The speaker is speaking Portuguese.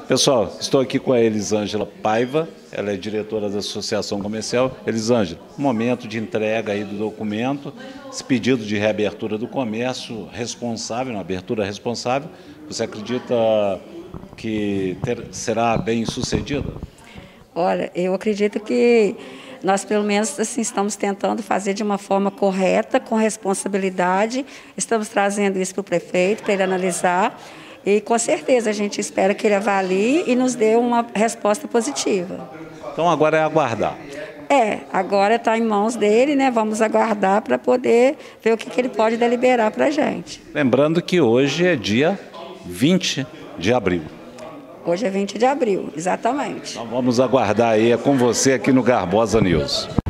Pessoal, estou aqui com a Elisângela Paiva, ela é diretora da Associação Comercial. Elisângela, momento de entrega aí do documento, esse pedido de reabertura do comércio responsável, uma abertura responsável, você acredita que será bem sucedido? Olha, eu acredito que nós, pelo menos, assim, estamos tentando fazer de uma forma correta, com responsabilidade. Estamos trazendo isso para o prefeito, para ele analisar. E, com certeza, a gente espera que ele avalie e nos dê uma resposta positiva. Então, agora é aguardar. Agora está em mãos dele, né? Vamos aguardar para poder ver o que ele pode deliberar para a gente. Lembrando que hoje é dia 20 de abril. Hoje é 20 de abril, exatamente. Então, vamos aguardar aí, é com você aqui no Garbosa News.